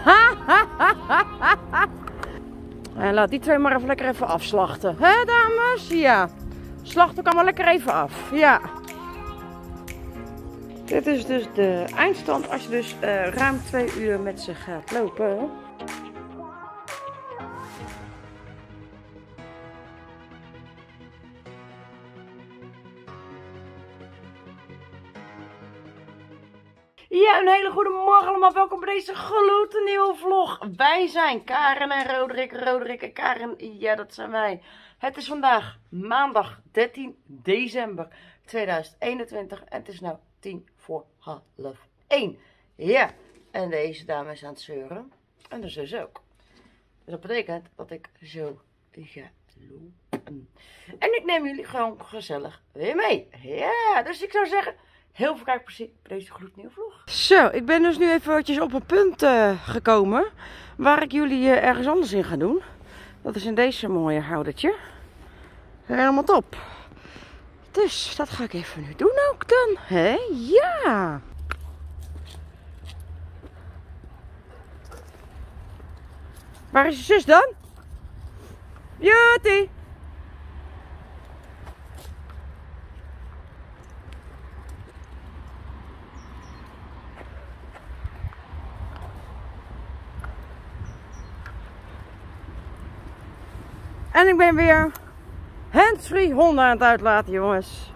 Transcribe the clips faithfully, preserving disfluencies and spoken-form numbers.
En laat die twee maar even lekker even afslachten. Hé dames? Ja. Slacht ook allemaal lekker even af. Ja. Dit is dus de eindstand als je dus uh, ruim twee uur met ze gaat lopen. Ja, een hele goede morgen allemaal. Welkom bij deze gloednieuwe vlog. Wij zijn Karen en Roderick. Roderick en Karen, ja dat zijn wij. Het is vandaag maandag dertien december tweeduizend eenentwintig en het is nu tien voor half één. Ja, en deze dame is aan het zeuren. En de zus ook. Dus dat betekent dat ik zo ga lopen. En ik neem jullie gewoon gezellig weer mee. Ja, dus ik zou zeggen... heel veel kijkplezier bij deze gloednieuwe vlog. Zo, ik ben dus nu eventjes op een punt uh, gekomen. Waar ik jullie uh, ergens anders in ga doen. Dat is in deze mooie houdertje. Helemaal top. Dus dat ga ik even nu doen ook dan. Hé, ja. Waar is je zus dan? Beauty. En ik ben weer handsfree honden aan het uitlaten, jongens.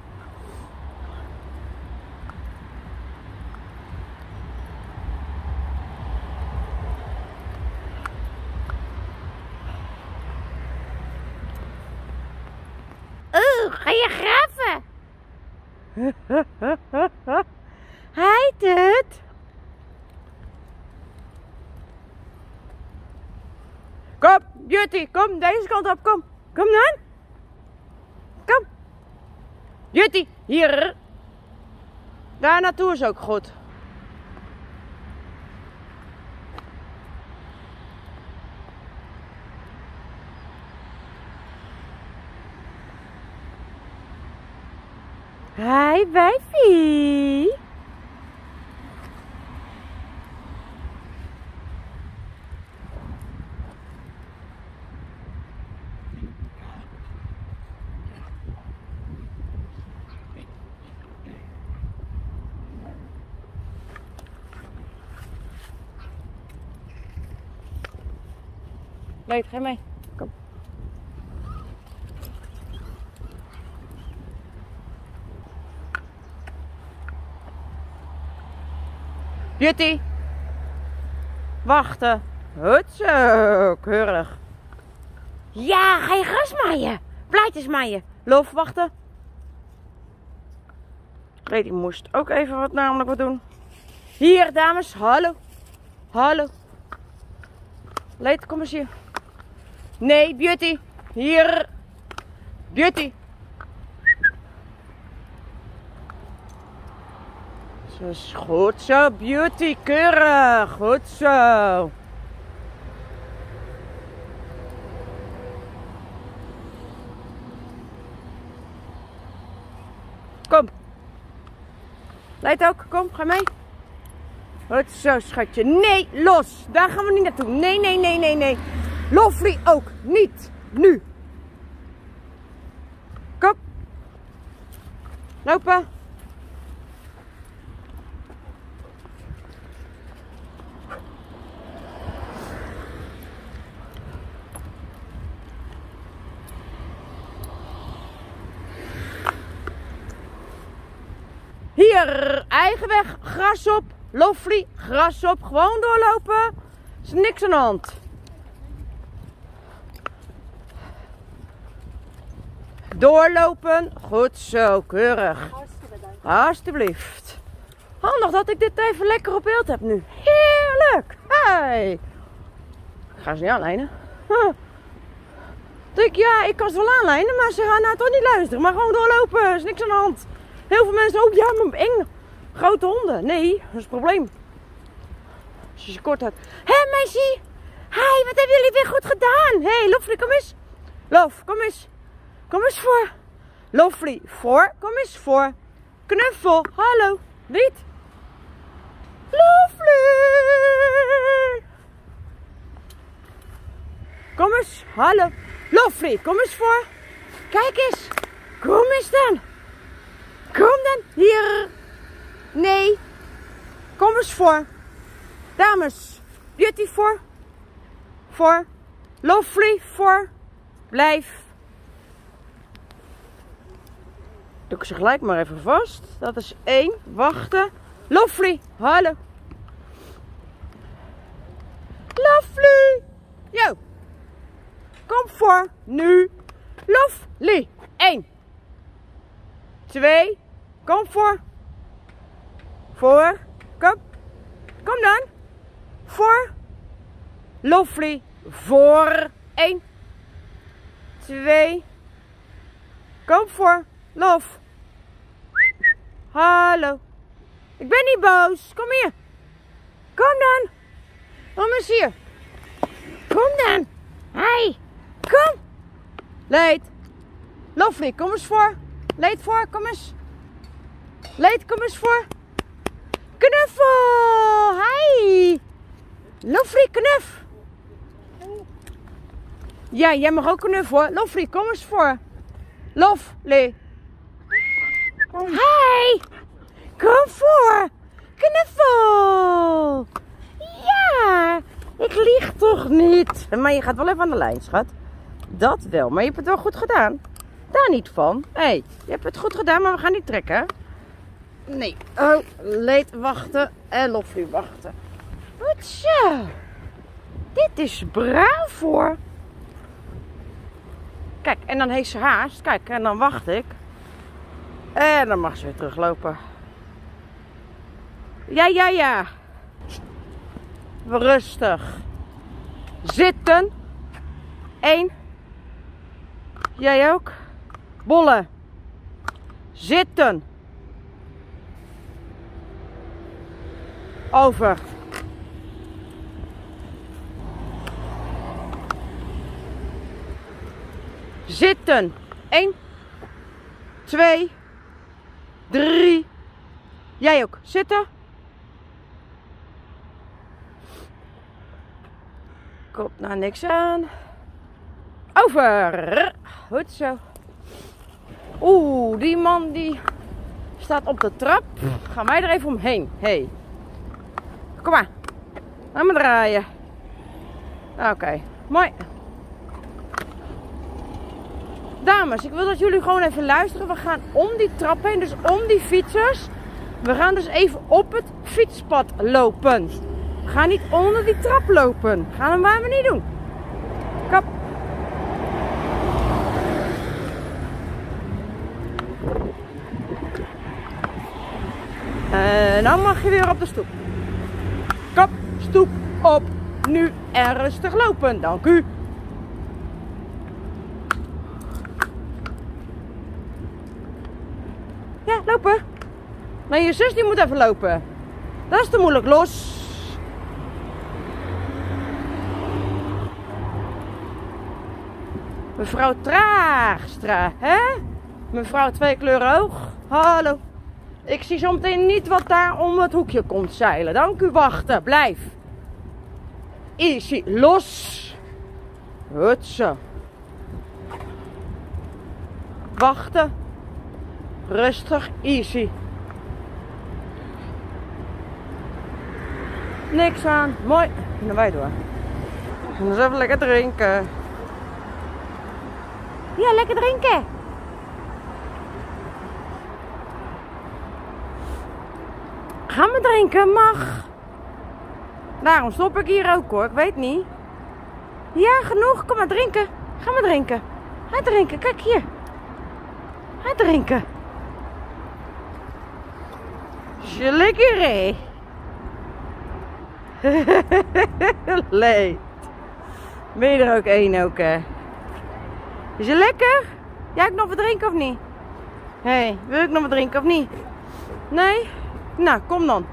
Oeh, ga je graven? Hij het. Kom, Beauty, kom deze kant op, kom. Kom dan. Kom. Beauty, hier. Daar naartoe is ook goed. Hi, wijfie. Leuk, ga mee. Kom. Beauty. Wachten. Goed zo. Keurig. Ja, ga je gras maaien. Blijtjes maaien. Lof, wachten. Lady moest ook even wat namelijk wat doen. Hier, dames. Hallo. Hallo. Leed, kom eens hier. Nee, Beauty. Hier. Beauty. Zo is goed zo, Beauty. Keurig. Goed zo. Kom. Leid ook. Kom, ga mee. Goed zo, schatje. Nee, los. Daar gaan we niet naartoe. Nee, nee, nee, nee, nee. Lovely ook niet. Nu. Kom. Lopen. Hier, eigen weg, gras op. Lovely, gras op. Gewoon doorlopen. Er is niks aan de hand. Doorlopen. Goed zo, keurig. Alsjeblieft. Handig dat ik dit even lekker op beeld heb nu. Heerlijk. Hey. Ik ga ze niet aanlijnen. Huh. Ik, ja, ik kan ze wel aanlijnen, maar ze gaan nou toch niet luisteren. Maar gewoon doorlopen. Er is niks aan de hand. Heel veel mensen, oh ja, maar eng. Grote honden. Nee, dat is het probleem. Als je ze kort hebt. Hé, hey, meisje. Hi, wat hebben jullie weer goed gedaan? Hé, hey, Lovely, kom eens. Lof, kom eens. Kom eens voor. Lovely, voor. Kom eens voor. Knuffel, hallo. Lied. Lovely. Hallo. Lovely, kom eens voor. Kijk eens. Kom eens dan. Kom dan. Hier. Nee. Kom eens voor. Dames. Beauty voor. Voor. Lovely voor. Blijf. Doe ik ze gelijk maar even vast. Dat is één. Wachten. Lovely. Hallo. Lovely. Yo. Kom voor. Nu. Lovely. Eén. Twee. Kom voor. Voor. Kom. Kom dan. Voor. Lovely. Voor. Eén. Twee. Kom voor. Love. Hallo. Ik ben niet boos. Kom hier. Kom dan. Kom eens hier. Kom dan. Hey. Kom. Leed. Lovely, kom eens voor. Leed voor, kom eens. Leed, kom eens voor. Knuffel. Hey. Lovely, knuff. Ja, jij mag ook knuffelen. Lovely, kom eens voor. Lovely. Hey. Kom voor. Knuffel. Ja. Ik lieg toch niet. Maar je gaat wel even aan de lijn, schat. Dat wel. Maar je hebt het wel goed gedaan. Daar niet van. Hé, hey, je hebt het goed gedaan, maar we gaan niet trekken. Nee. Oh, Leed wachten en Lovely wachten. Goed zo. Dit is braaf hoor. Kijk, en dan heeft ze haast. Kijk, en dan wacht ik. En dan mag ze weer teruglopen. Ja, ja, ja. Rustig. Zitten. Eén. Jij ook. Bollen. Zitten. Over. Zitten. Eén. Twee. Drie. Jij ook. Zitten. Komt nou niks aan. Over. Goed zo. Oeh, die man die staat op de trap. Gaan wij er even omheen. Hey. Kom maar. Laat me draaien. Oké, okay. Mooi. Dames, ik wil dat jullie gewoon even luisteren. We gaan om die trap heen, dus om die fietsers. We gaan dus even op het fietspad lopen. We gaan niet onder die trap lopen. Gaan we maar niet doen. Kap. En dan mag je weer op de stoep. Kap, stoep, op. Nu en rustig lopen. Dank u. Ja, lopen. Maar je zus die moet even lopen. Dat is te moeilijk. Los. Mevrouw Traagstra, hè? Mevrouw twee kleuren hoog. Hallo. Ik zie zo meteen niet wat daar om het hoekje komt zeilen. Dank u, wachten. Blijf. Easy. Los. Goed zo. Wachten. Rustig. Easy. Niks aan. Mooi. En dan wij door. En dan even lekker drinken. Ja, lekker drinken. Gaan we drinken? Mag. Daarom stop ik hier ook hoor. Ik weet niet. Ja, genoeg. Kom maar drinken. Ga maar drinken. Ga drinken. Kijk hier. Ga drinken. Is je lekker hè? Leed. Ben je er ook één ook hè? Is je lekker? Jij ook nog wat drinken of niet? Hé, hey, wil ik nog wat drinken of niet? Nee? Nou, kom dan.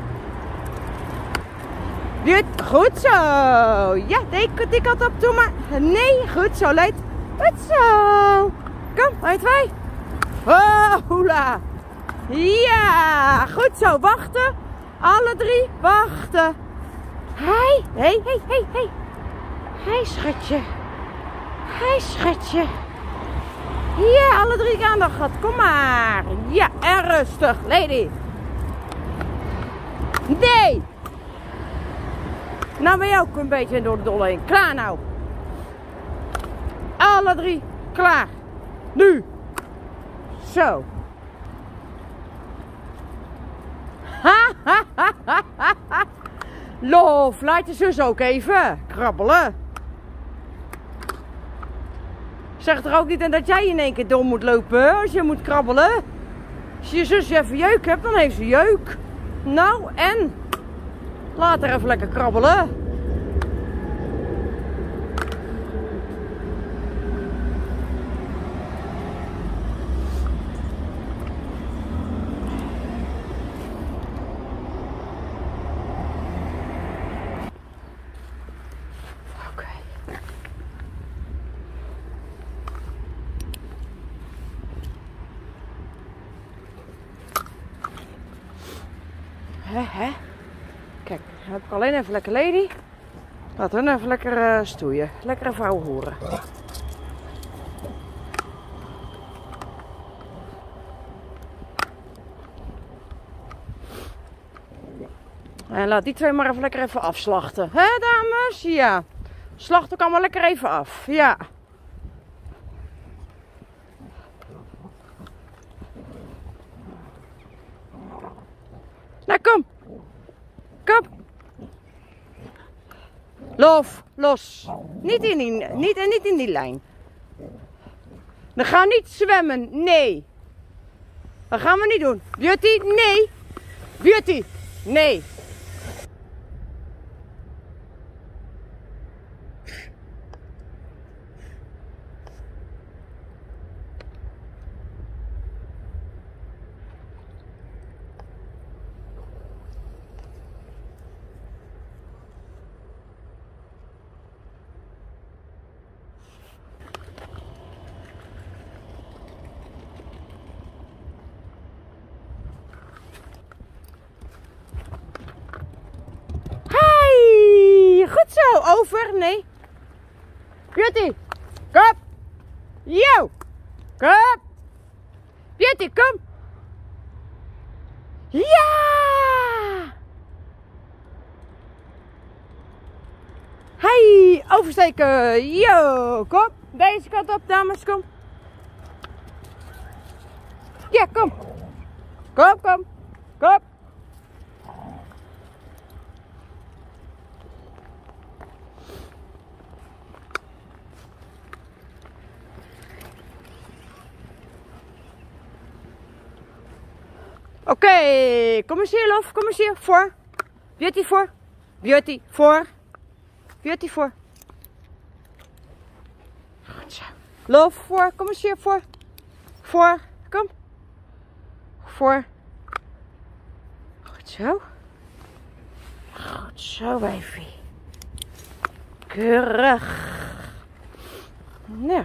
Dit, goed zo. Ja, die, die kant op, doe maar. Nee, goed zo, Leed. Goed zo. Kom, wij twee. Oh, hoela. Ja, goed zo. Wachten. Alle drie, wachten. Hé, hé, hé, hé, hé. Hé, schatje. Hé, schatje. Ja, alle drie aandacht gehad. Kom maar. Ja, en rustig, lady. Nee. Nou ben je ook een beetje door de dolle heen. Klaar nou. Alle drie. Klaar. Nu. Zo. Ha, ha, ha, ha, ha. Lof, laat je zus ook even krabbelen. Zeg er ook niet en dat jij in één keer door moet lopen als je moet krabbelen. Als je zus even jeuk hebt, dan heeft ze jeuk. Nou, en? Laat haar even lekker krabbelen. Hè, hè? Kijk, dan heb ik alleen even lekker lady. Laten we even lekker uh, stoeien. Lekkere vrouw horen. En laat die twee maar even lekker even afslachten. Hè, dames? Ja. Slacht ook allemaal lekker even af. Ja. Nou, kom. Kom. Lof, los. Niet in die, niet, niet in die lijn. We gaan niet zwemmen. Nee. Dat gaan we niet doen. Beauty, nee. Beauty, nee. Goed zo, over, nee. Beauty, kom. Yo, kom. Beauty, kom. Ja. Hey, oversteken. Yo, kom. Deze kant op, dames, kom. Ja, kom. Kom, kom. Kom. Oké, okay, kom eens hier, lof. Kom eens hier. Voor. Beauty voor. Beauty voor. Beauty voor. Goed zo. Lof voor. Kom eens hier voor. Voor. Kom. Voor. Goed zo. Goed zo, wijfie. Keurig. Nou.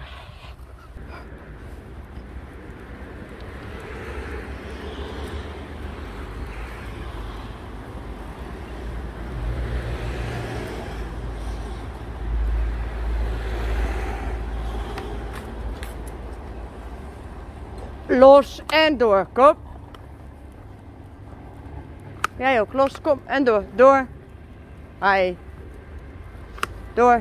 Los en door, kom. Jij ook, los, kom en door, door. Hai. Door.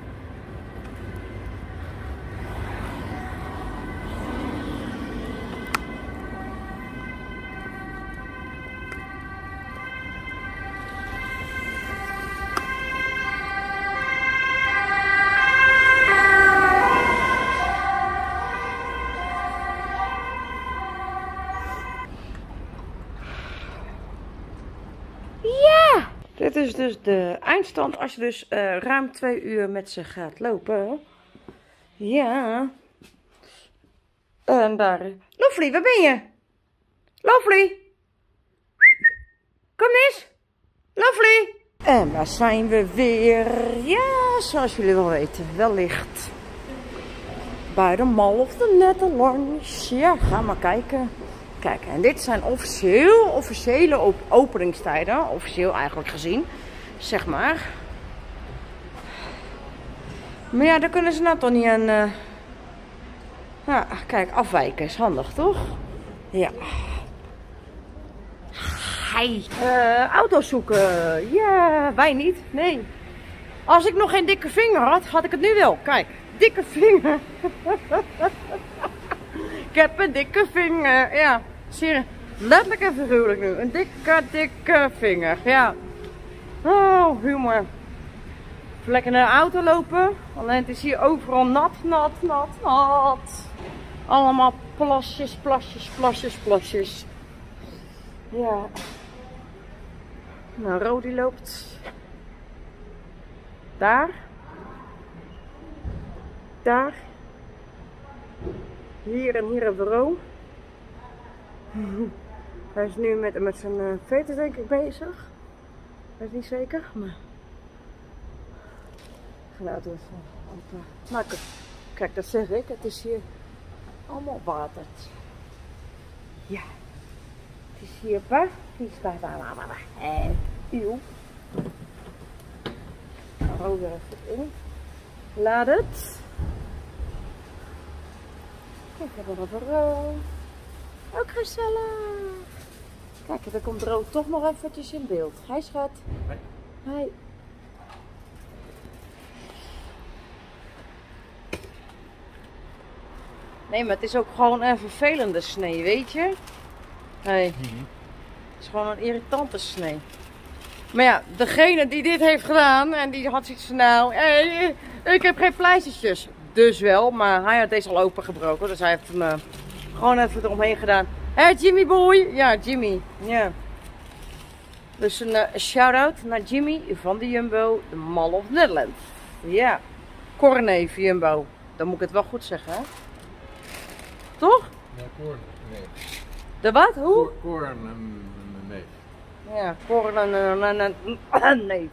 Dit is dus de eindstand als je dus uh, ruim twee uur met ze gaat lopen. Ja. En daar. Lovely, waar ben je? Lovely. Kom eens. Lovely. En daar zijn we weer. Ja, zoals jullie wel weten. Wellicht. Bij de Mall of the Netherlands. Ja, ga maar kijken. Kijk, en dit zijn officieel, officiële op openingstijden, officieel eigenlijk gezien, zeg maar. Maar ja, daar kunnen ze nou toch niet aan... Uh... Ja, kijk, afwijken is handig, toch? Ja. Hi. Uh, auto's zoeken. Ja, wij niet. Nee. Als ik nog geen dikke vinger had, had ik het nu wel. Kijk, dikke vinger. Ik heb een dikke vinger. Ja, zie letterlijk en figuurlijk nu. Een dikke, dikke vinger. Ja. Oh, humor. Even lekker naar de auto lopen. Alleen het is hier overal nat, nat, nat, nat. Allemaal plasjes, plasjes, plasjes, plasjes. Ja. Nou, Rodi loopt daar. Daar. Hier en hier hebben we Room. Hij is nu met, met zijn uh, veters denk ik bezig. Dat is niet zeker, maar... Ik ga de auto even maken. Kijk, dat zeg ik. Het is hier allemaal water. Ja. Het is hier pa. Hier staat daar. En uw. Rode er even in. Laat het. Kijk, we hebben nog een Room. Ook gezellig. Kijk, dan komt Ro toch nog eventjes in beeld. Hi schat. Hi. Hi. Nee, maar het is ook gewoon een vervelende snee, weet je? Hey. Mm-hmm. Het is gewoon een irritante snee. Maar ja, degene die dit heeft gedaan en die had zoiets van nou, hey, ik heb geen pleistertjes. Dus wel, maar hij had deze al opengebroken, dus hij heeft hem uh, gewoon even eromheen gedaan. Hé hey, Jimmy boy! Ja, Jimmy. Ja. Dus een uh, shout-out naar Jimmy van de Jumbo, de Mall of Netherlands. Ja. Corneef Jumbo. Dan moet ik het wel goed zeggen, hè? Toch? Ja, Corn, nee. De wat? Hoe? Corn, een neef. Ja, Corn en een neef.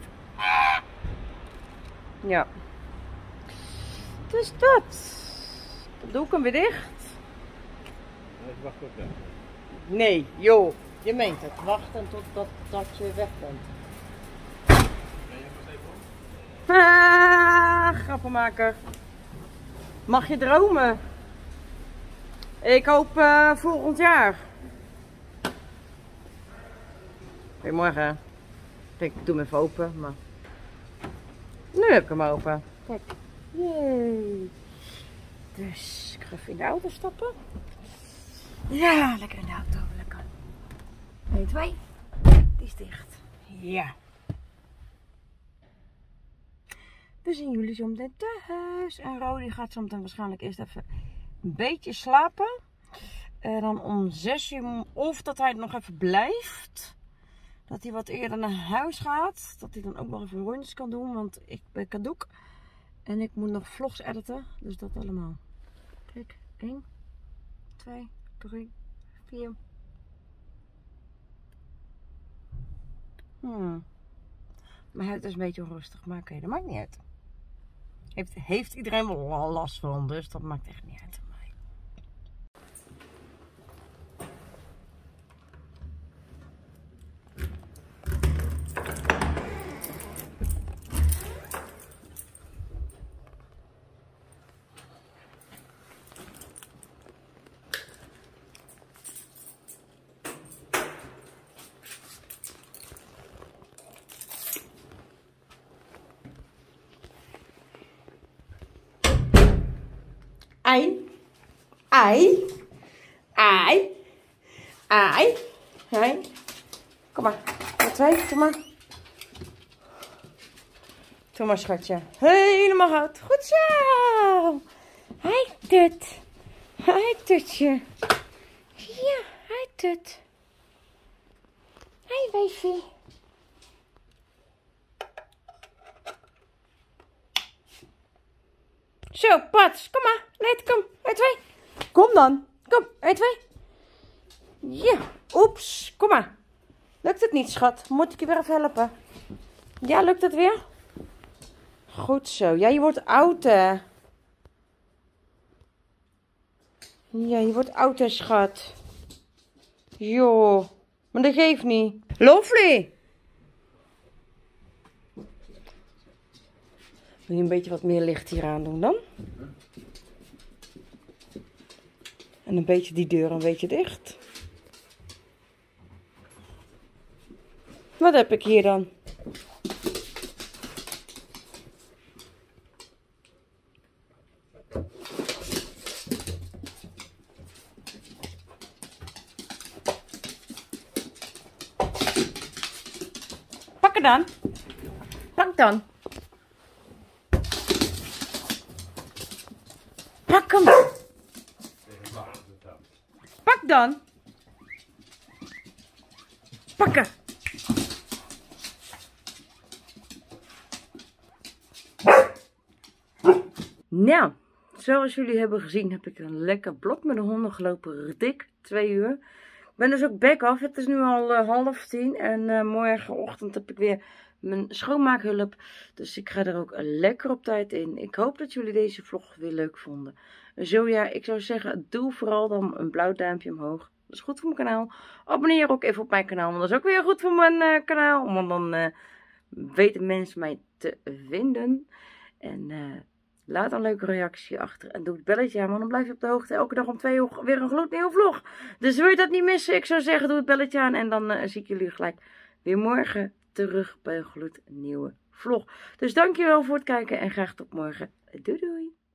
Ja. Dus dat. Dan doe ik hem weer dicht. Ik wacht ook weg. Nee, joh. Je meent het. Wachten totdat dat je weg bent. Nee, je was even om. Ah, grappenmaker. Mag je dromen? Ik hoop uh, volgend jaar. Goedemorgen. Kijk, ik doe hem even open, maar... Nu heb ik hem open. Kijk. Yay. Dus ik ga even in de auto stappen. Ja, lekker in de auto. Lekker. één, twee. Die is dicht. Ja. We zien jullie zo meteen thuis. En Rodi gaat zo meteen waarschijnlijk eerst even een beetje slapen. En dan om zes uur, of dat hij nog even blijft. Dat hij wat eerder naar huis gaat. Dat hij dan ook nog even rondjes kan doen. Want ik ben kadoek. En ik moet nog vlogs editen. Dus dat allemaal. Kijk, één, twee, drie, vier. Hmm. Maar het is een beetje onrustig. Maar oké, okay, dat maakt niet uit. Heeft, heeft iedereen wel last van. Dus dat maakt echt niet uit. Ai, ai, ai, ai, ai. Kom maar, met twee, doe maar. Doe maar schatje. Helemaal goed. Goed zo. Hij tut. Hij tutje. Ja, hij tut. Hij wijfie. Zo, Pats, kom maar. Nee, kom. één, twee. Kom dan. Kom, één, twee. Ja, oeps. Kom maar. Lukt het niet, schat? Moet ik je weer even helpen? Ja, lukt het weer? Goed zo. Ja, je wordt oud, hè? Ja, je wordt oud, hè, schat. Joh. Maar dat geeft niet. Lovely. Wil je een beetje wat meer licht hier aan doen dan? En een beetje die deur een beetje dicht. Wat heb ik hier dan? Pak het dan. Pak dan. Pak hem. Pak dan. Pakken. Nou, zoals jullie hebben gezien heb ik een lekker blok met de honden gelopen. Dik, twee uur. Ik ben dus ook back af. Het is nu al uh, half tien en uh, morgenochtend heb ik weer mijn schoonmaakhulp. Dus ik ga er ook lekker op tijd in. Ik hoop dat jullie deze vlog weer leuk vonden. Zo ja, ik zou zeggen, doe vooral dan een blauw duimpje omhoog. Dat is goed voor mijn kanaal. Abonneer ook even op mijn kanaal, want dat is ook weer goed voor mijn uh, kanaal. Want dan uh, weten mensen mij te vinden. En uh, laat een leuke reactie achter en doe het belletje aan, want dan blijf je op de hoogte. Elke dag om twee uur weer een gloednieuwe vlog. Dus wil je dat niet missen? Ik zou zeggen, doe het belletje aan en dan uh, zie ik jullie gelijk weer morgen terug bij een gloednieuwe vlog. Dus dankjewel voor het kijken en graag tot morgen. Doei doei!